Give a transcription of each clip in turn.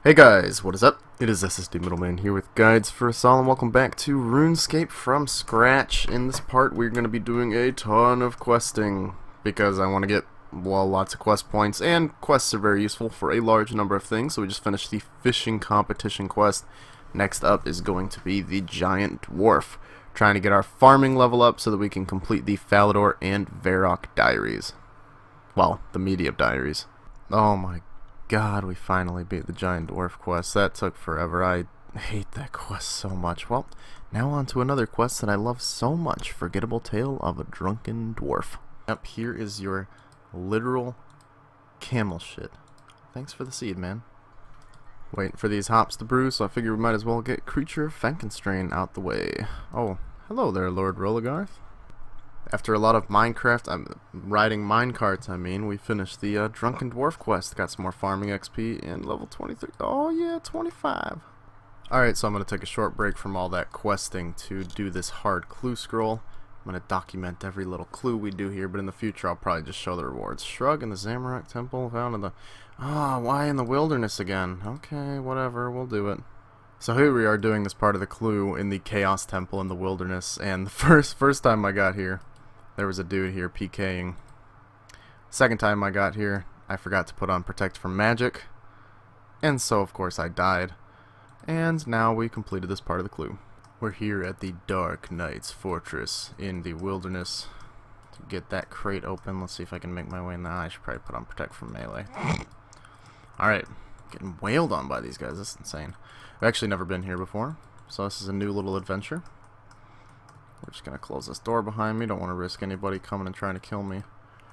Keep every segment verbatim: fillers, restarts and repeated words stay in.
Hey guys, what is up? It is S S D Middleman here with Guides for us all, and welcome back to RuneScape from scratch. In this part, we're going to be doing a ton of questing, because I want to get, well, lots of quest points, and quests are very useful for a large number of things, so we just finished the fishing competition quest. Next up is going to be the Giant Dwarf, trying to get our farming level up so that we can complete the Falador and Varrock diaries. Well, the Media diaries. Oh my God, we finally beat the Giant Dwarf quest. That took forever. I hate that quest so much. Well, now on to another quest that I love so much. Forgettable Tale of a Drunken Dwarf. Up here is your literal camel shit. Thanks for the seed, man. Waiting for these hops to brew, so I figure we might as well get Creature of Frankenstrain out the way. Oh, hello there, Lord Rolagarth. After a lot of Minecraft, I'm riding minecarts, I mean, we finished the uh, Drunken Dwarf quest. Got some more farming X P and level twenty-three. Oh yeah, twenty-five. Alright, so I'm going to take a short break from all that questing to do this hard clue scroll. I'm going to document every little clue we do here, but in the future I'll probably just show the rewards. Shrug in the Zamorak Temple, found in the... Ah, oh, why in the wilderness again? Okay, whatever, we'll do it. So here we are doing this part of the clue in the Chaos Temple in the wilderness, and the first, first time I got here, there was a dude here PKing. Second time I got here, I forgot to put on Protect from Magic, and so of course I died. And now we completed this part of the clue. We're here at the Dark Knight's Fortress in the wilderness. To get that crate open, let's see if I can make my way in there. I should probably put on Protect from Melee. Alright, getting wailed on by these guys, this is insane. I've actually never been here before, so this is a new little adventure. We're just going to close this door behind me. Don't want to risk anybody coming and trying to kill me.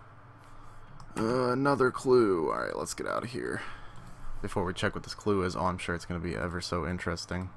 Uh, another clue. Alright, let's get out of here. Before we check what this clue is, oh, I'm sure it's going to be ever so interesting.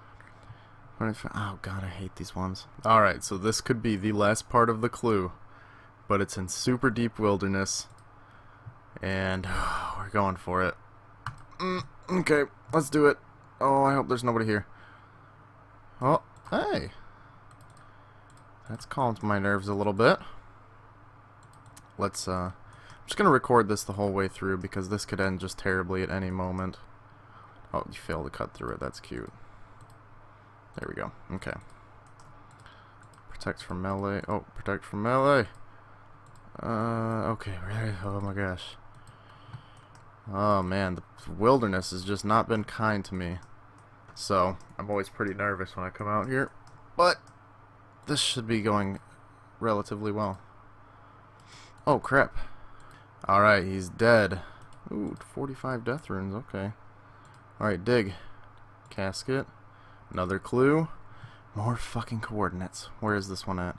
Oh god, I hate these ones. Alright, so this could be the last part of the clue. But it's in super deep wilderness. And oh, we're going for it. Mm, okay, let's do it. Oh, I hope there's nobody here. Oh, hey. That's calmed my nerves a little bit. Let's, uh... I'm just gonna record this the whole way through because this could end just terribly at any moment. Oh, you failed to cut through it. That's cute. There we go. Okay. Protect from melee. Oh, protect from melee. Uh, okay. Oh my gosh. Oh man, the wilderness has just not been kind to me. So, I'm always pretty nervous when I come out here. But this should be going relatively well. Oh crap. Alright, he's dead. Ooh, forty-five death runes, okay. Alright, dig. Casket. Another clue. More fucking coordinates. Where is this one at?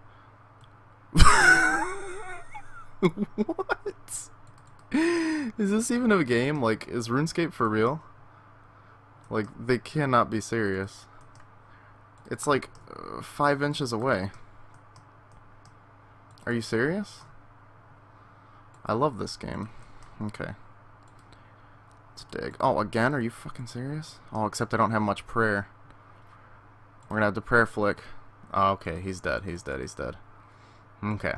What? Is this even a game? Like, is RuneScape for real? Like, they cannot be serious. It's like uh, five inches away. Are you serious? I love this game. Okay. Let's dig. Oh, again? Are you fucking serious? Oh, except I don't have much prayer. We're gonna have the prayer flick. Oh, okay. He's dead. He's dead. He's dead. Okay.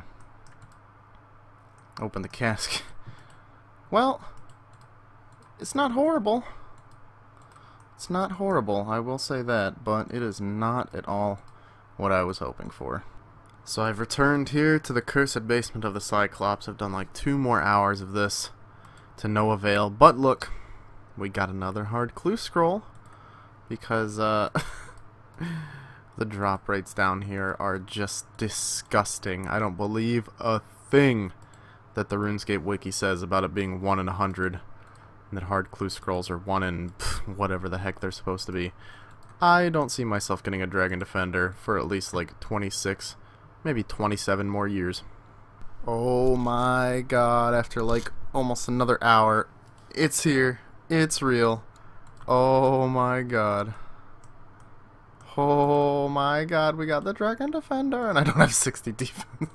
Open the cask. Well, it's not horrible. It's not horrible, I will say that, but it is not at all what I was hoping for. So I've returned here to the cursed basement of the Cyclops. I've done like two more hours of this to no avail, but look, we got another hard clue scroll because uh, the drop rates down here are just disgusting. I don't believe a thing that the RuneScape wiki says about it being one in a hundred. And that hard clue scrolls are one in pff, whatever the heck they're supposed to be. I don't see myself getting a Dragon Defender for at least like twenty-six, maybe twenty-seven more years. Oh my god, after like almost another hour, it's here. It's real. Oh my god. Oh my god, we got the Dragon Defender and I don't have sixty defense.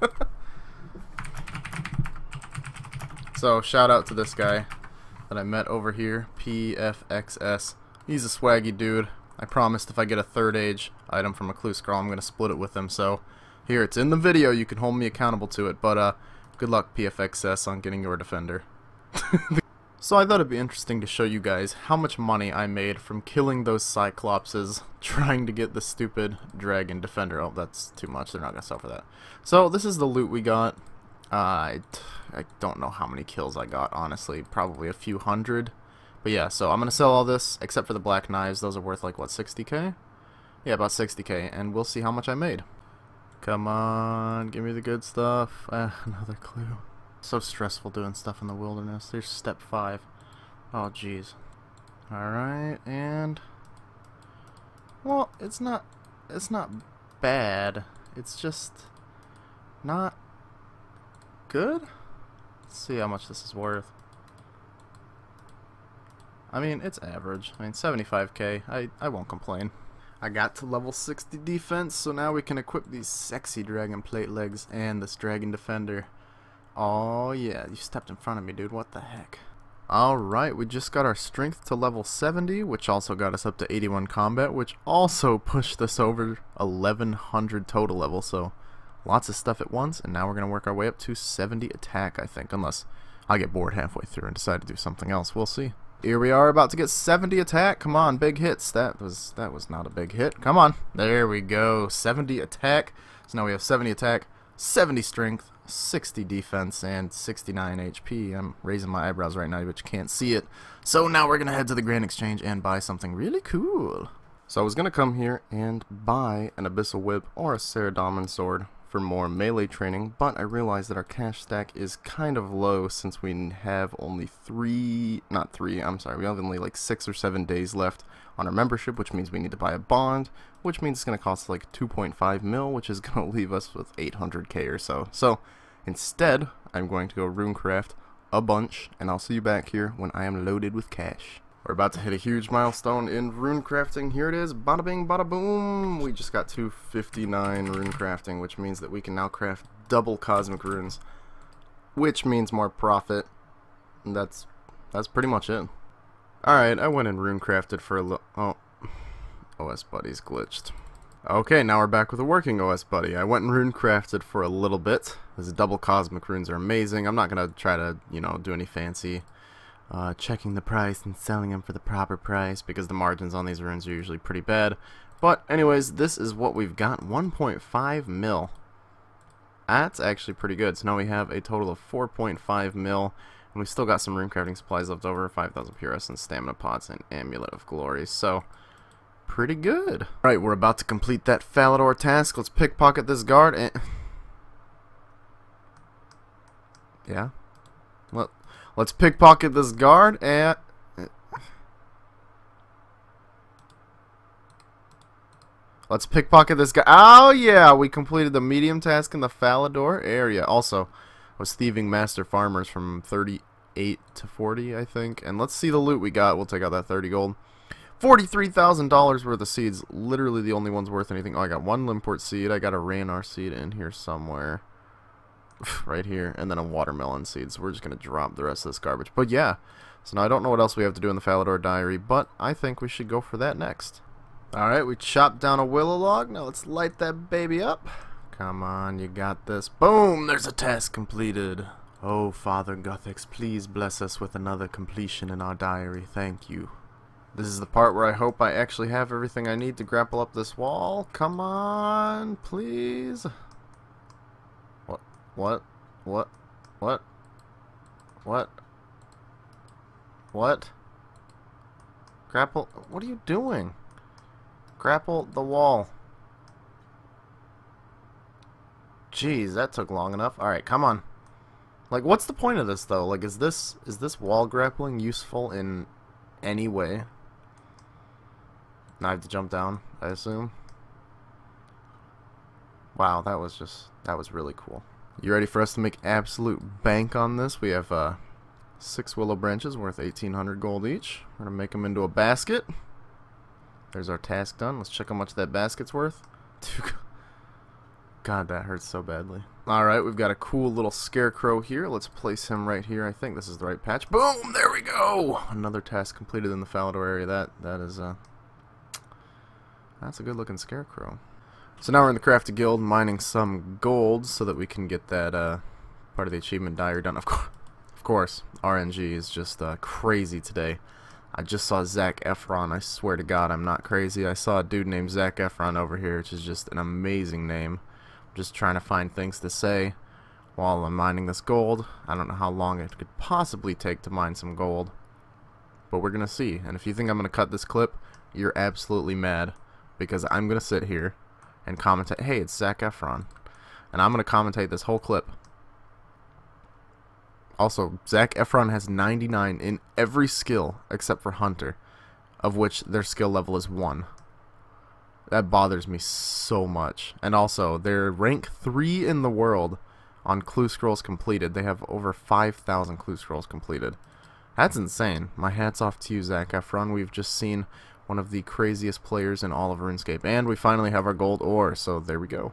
So, shout out to this guy that I met over here, P F X S. He's a swaggy dude. I promised if I get a third age item from a clue scroll, I'm going to split it with him. So, here, it's in the video. You can hold me accountable to it. But, uh, good luck, P F X S, on getting your defender. So I thought it'd be interesting to show you guys how much money I made from killing those Cyclopses trying to get the stupid Dragon Defender. Oh, that's too much. They're not going to sell for that. So this is the loot we got. Uh, I, I don't know how many kills I got, honestly. Probably a few hundred. But yeah, so I'm going to sell all this, except for the black knives. Those are worth like, what, sixty K? Yeah, about sixty K. And we'll see how much I made. Come on, give me the good stuff. Uh, another clue. So stressful doing stuff in the wilderness. There's step five. Oh, jeez. Alright, and... well, it's not... it's not bad. It's just... not... good? Let's see how much this is worth. I mean, it's average. I mean, seventy-five K. I, I won't complain. I got to level sixty defense, so now we can equip these sexy dragon plate legs and this dragon defender. Oh yeah, you stepped in front of me, dude. What the heck? Alright, we just got our strength to level seventy, which also got us up to eighty-one combat, which also pushed us over eleven hundred total level, so lots of stuff at once, and now we're going to work our way up to seventy attack, I think, unless I get bored halfway through and decide to do something else. We'll see. Here we are about to get seventy attack. Come on, big hits. That was that was not a big hit. Come on. There we go. seventy attack. So now we have seventy attack, seventy strength, sixty defense, and sixty-nine H P. I'm raising my eyebrows right now, but you can't see it. So now we're going to head to the Grand Exchange and buy something really cool. So I was going to come here and buy an Abyssal Whip or a Saradomin Sword for more melee training, but I realized that our cash stack is kind of low since we have only three, not three, I'm sorry, we have only like six or seven days left on our membership, which means we need to buy a bond, which means it's going to cost like two point five mil, which is going to leave us with eight hundred K or so. So instead, I'm going to go runecraft a bunch, and I'll see you back here when I am loaded with cash. We're about to hit a huge milestone in rune crafting. Here it is. Bada bing, bada boom. We just got two fifty-nine rune crafting, which means that we can now craft double cosmic runes, which means more profit. And that's that's pretty much it. Alright, I went and rune crafted for a little. Oh, O S Buddy's glitched. Okay, now we're back with a working O S Buddy. I went and rune crafted for a little bit. These double cosmic runes are amazing. I'm not going to try to, you know, do any fancy Uh, checking the price and selling them for the proper price, because the margins on these runes are usually pretty bad. But anyways, this is what we've got. one point five mil. That's actually pretty good. So now we have a total of four point five mil, and we still got some rune crafting supplies left over, five thousand P R S and stamina pots and Amulet of Glory. So pretty good. Alright, we're about to complete that Falador task. Let's pickpocket this guard and yeah. Well, let's pickpocket this guard and let's pickpocket this guy. Oh yeah, we completed the medium task in the Falador area. Also, was thieving master farmers from thirty-eight to forty, I think. And let's see the loot we got. We'll take out that thirty gold. forty-three thousand dollars worth of seeds. Literally the only ones worth anything. Oh, I got one Limport seed. I got a Raynor seed in here somewhere. Right here, and then a watermelon seed, so we're just going to drop the rest of this garbage. But yeah, so now I don't know what else we have to do in the Falador Diary, but I think we should go for that next. Alright, we chopped down a willow log. Now let's light that baby up. Come on, you got this. Boom! There's a task completed. Oh, Father Guthix, please bless us with another completion in our diary. Thank you. This is the part where I hope I actually have everything I need to grapple up this wall. Come on, please. What? What? What? What? What? Grapple? What are you doing? Grapple the wall. Jeez, that took long enough. Alright, come on. Like, what's the point of this, though? Like, is this is this wall grappling useful in any way? Now I have to jump down, I assume. Wow, that was just, that was really cool. You ready for us to make absolute bank on this? We have uh, six willow branches worth eighteen hundred gold each. We're going to make them into a basket. There's our task done. Let's check how much that basket's worth. God, that hurts so badly. Alright, we've got a cool little scarecrow here. Let's place him right here. I think this is the right patch. Boom! There we go! Another task completed in the Falador area. That, that is, uh... that's a good looking scarecrow. So now we're in the Crafty Guild mining some gold so that we can get that uh, part of the achievement diary done. Of course, Of course, R N G is just uh, crazy today. I just saw Zac Efron. I swear to God, I'm not crazy. I saw a dude named Zac Efron over here, which is just an amazing name. I'm just trying to find things to say while I'm mining this gold. I don't know how long it could possibly take to mine some gold, but we're gonna see. And if you think I'm gonna cut this clip, you're absolutely mad, because I'm gonna sit here and commentate. Hey, it's Zac Efron, and I'm gonna commentate this whole clip. Also, Zac Efron has ninety-nine in every skill except for Hunter, of which their skill level is one. That bothers me so much. And also, they're rank three in the world on clue scrolls completed. They have over five thousand clue scrolls completed. That's insane. My hat's off to you, Zac Efron. We've just seen one of the craziest players in all of RuneScape. And we finally have our gold ore, so there we go.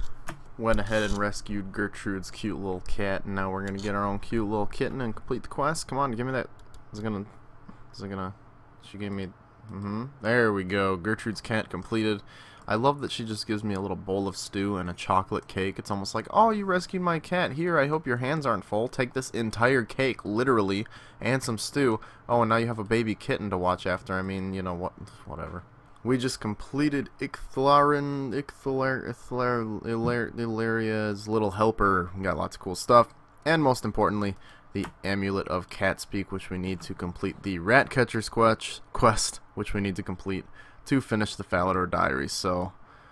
Went ahead and rescued Gertrude's cute little cat, and now we're gonna get our own cute little kitten and complete the quest. Come on, give me that. Is it gonna? Is it gonna? She gave me. Mm-hmm. There we go. Gertrude's cat completed. I love that she just gives me a little bowl of stew and a chocolate cake. It's almost like, oh, you rescued my cat. Here, I hope your hands aren't full. Take this entire cake, literally, and some stew. Oh, and now you have a baby kitten to watch after. I mean, you know what? Whatever. We just completed Icthalarin, Icthalar, Icthalar, Ilar, Ilaria's little helper. We got lots of cool stuff. And most importantly, the Amulet of Catspeak, which we need to complete the Ratcatcher's quest, quest, which we need to complete to finish the Falador Diaries. So,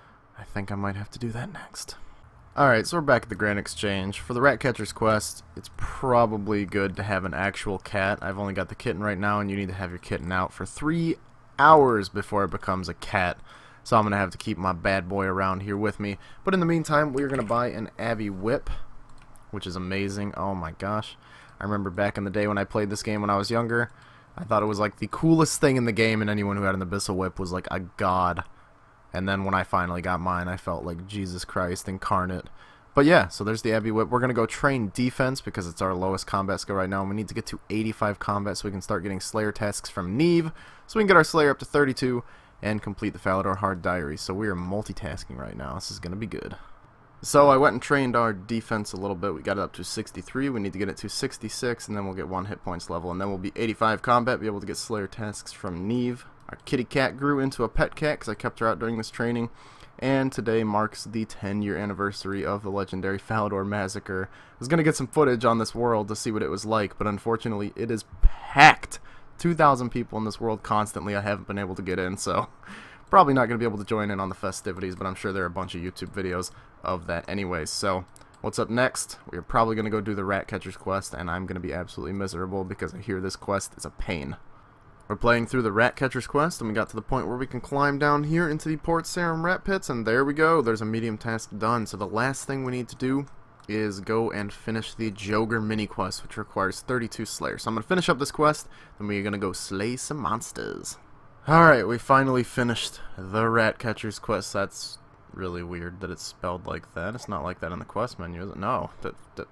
I think I might have to do that next. Alright, so we're back at the Grand Exchange. For the Ratcatcher's quest, it's probably good to have an actual cat. I've only got the kitten right now, and you need to have your kitten out for three hours before it becomes a cat, so I'm gonna have to keep my bad boy around here with me. But in the meantime, we're gonna buy an Abbey Whip, which is amazing. Oh my gosh, I remember back in the day when I played this game when I was younger, I thought it was like the coolest thing in the game, and anyone who had an Abyssal Whip was like a god. And then when I finally got mine, I felt like Jesus Christ incarnate. But yeah, so there's the Abbey Whip. We're gonna go train defense because it's our lowest combat skill right now, and we need to get to eighty-five combat so we can start getting Slayer tasks from Neve, so we can get our Slayer up to thirty-two and complete the Falador Hard Diary. So we are multitasking right now. This is gonna be good. So I went and trained our defense a little bit. We got it up to sixty-three. We need to get it to sixty-six, and then we'll get one hit points level, and then we'll be eighty-five combat, be able to get Slayer tasks from Neve. Our kitty cat grew into a pet cat because I kept her out during this training. And today marks the ten year anniversary of the legendary Falador Massacre. I was going to get some footage on this world to see what it was like, but unfortunately it is packed. two thousand people in this world constantly. I haven't been able to get in, so probably not going to be able to join in on the festivities, but I'm sure there are a bunch of YouTube videos of that anyways. So what's up next? We're probably going to go do the Ratcatcher's quest, and I'm going to be absolutely miserable because I hear this quest is a pain. We're playing through the Ratcatcher's quest, and we got to the point where we can climb down here into the Port Sarim rat pits, and there we go. There's a medium task done. So the last thing we need to do is go and finish the Joger mini quest, which requires thirty-two Slayers. So I'm going to finish up this quest, then we're going to go slay some monsters. Alright, we finally finished the Ratcatcher's quest. That's really weird that it's spelled like that. It's not like that in the quest menu, is it? No. That, that,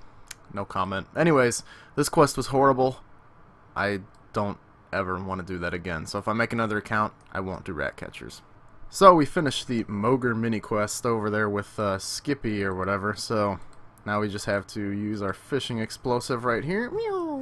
no comment. Anyways, this quest was horrible. I don't ever want to do that again. So if I make another account, I won't do Ratcatchers. So we finished the Moger mini quest over there with uh, Skippy or whatever. So now we just have to use our fishing explosive right here.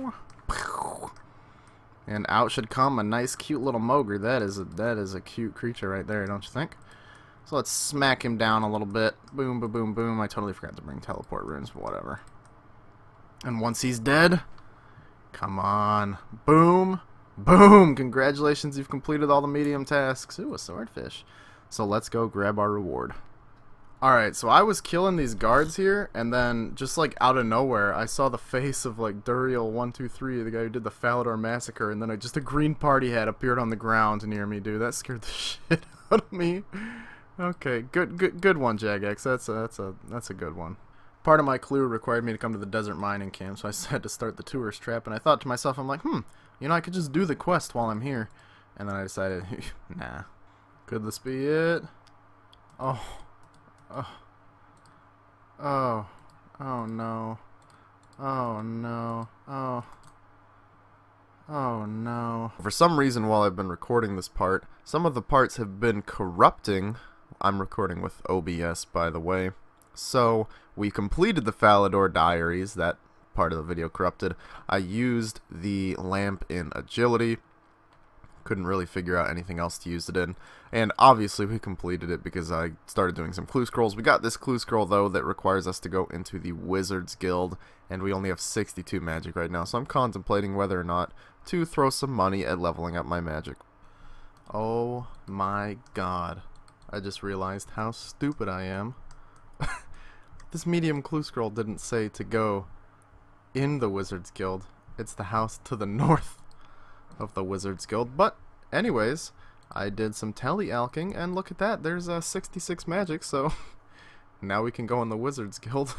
And out should come a nice cute little Moger. That is a, that is a cute creature right there, don't you think? So let's smack him down a little bit. Boom, boom, boom, boom. I totally forgot to bring teleport runes, but whatever. And once he's dead, come on. Boom. Boom! Congratulations, you've completed all the medium tasks. Ooh, a swordfish. So let's go grab our reward. Alright, so I was killing these guards here, and then, just like out of nowhere, I saw the face of like Duriel one two three, the guy who did the Falador Massacre, and then I, just a green party hat appeared on the ground near me, dude. That scared the shit out of me. Okay, good good good one, Jagex. That's a, that's a, that's a good one. Part of my clue required me to come to the desert mining camp, so I had to start the tourist trap, and I thought to myself, I'm like, hmm, you know, I could just do the quest while I'm here. And then I decided, nah. Could this be it? Oh. Oh. Oh. Oh, no. Oh, no. Oh. Oh, no. For some reason, while I've been recording this part, some of the parts have been corrupting. I'm recording with O B S, by the way. So, we completed the Falador Diaries. That part of the video corrupted. I used the lamp in agility. Couldn't really figure out anything else to use it in. And obviously we completed it because I started doing some clue scrolls. We got this clue scroll though that requires us to go into the Wizards Guild, and we only have sixty-two magic right now, so I'm contemplating whether or not to throw some money at leveling up my magic. Oh my god. I just realized how stupid I am. This medium clue scroll didn't say to go in the Wizards Guild. It's the house to the north of the Wizards Guild. But anyways, I did some tele-alching, and look at that, there's uh, sixty-six magic, so now we can go in the Wizards Guild.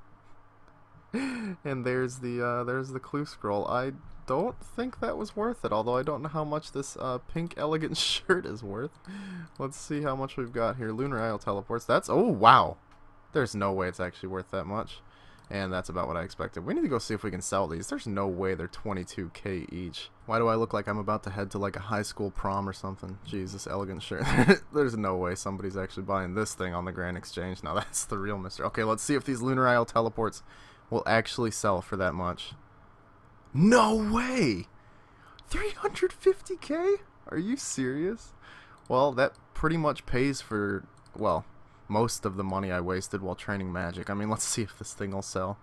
And there's the uh, there's the clue scroll. I don't think that was worth it, although I don't know how much this uh, pink elegant shirt is worth. Let's see how much we've got here. Lunar Isle teleports. That's, oh wow, there's no way it's actually worth that much. And that's about what I expected. We need to go see if we can sell these. There's no way they're twenty-two K each. Why do I look like I'm about to head to like a high school prom or something? Jesus, elegant shirt. There's no way somebody's actually buying this thing on the Grand Exchange. Now that's the real mystery. Okay, let's see if these Lunar Isle teleports will actually sell for that much. No way! three hundred fifty K? Are you serious? Well, that pretty much pays for, well, most of the money I wasted while training magic. I mean, let's see if this thing will sell.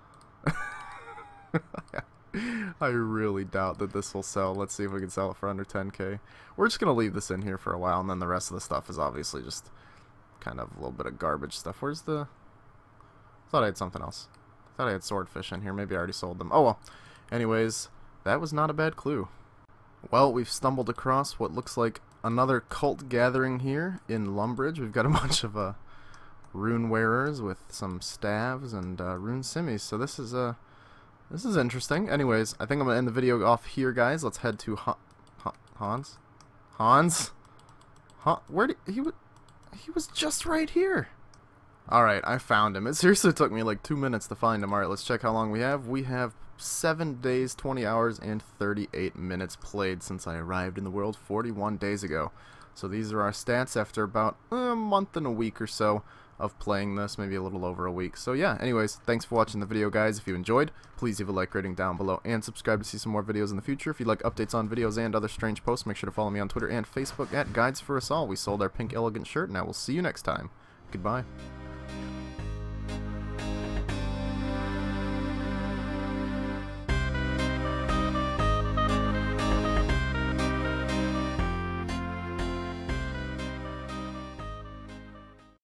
I really doubt that this will sell. Let's see if we can sell it for under ten K. We're just going to leave this in here for a while, and then the rest of the stuff is obviously just kind of a little bit of garbage stuff. Where's the... I thought I had something else. I thought I had swordfish in here. Maybe I already sold them. Oh well. Anyways, that was not a bad clue. Well, we've stumbled across what looks like another cult gathering here in Lumbridge. We've got a bunch of uh, rune wearers with some staves and uh, rune simmies. So this is uh, this is interesting. Anyways, I think I'm gonna end the video off here, guys. Let's head to ha ha Hans. Hans. Ha Where did he? Was he was just right here. Alright, I found him. It seriously took me like two minutes to find him. Alright, let's check how long we have. We have seven days, twenty hours, and thirty-eight minutes played since I arrived in the world forty-one days ago. So these are our stats after about a month and a week or so of playing this, maybe a little over a week. So yeah, anyways, thanks for watching the video, guys. If you enjoyed, please leave a like rating down below and subscribe to see some more videos in the future. If you'd like updates on videos and other strange posts, make sure to follow me on Twitter and Facebook at Guides for Us All. We sold our pink elegant shirt, and I will see you next time. Goodbye.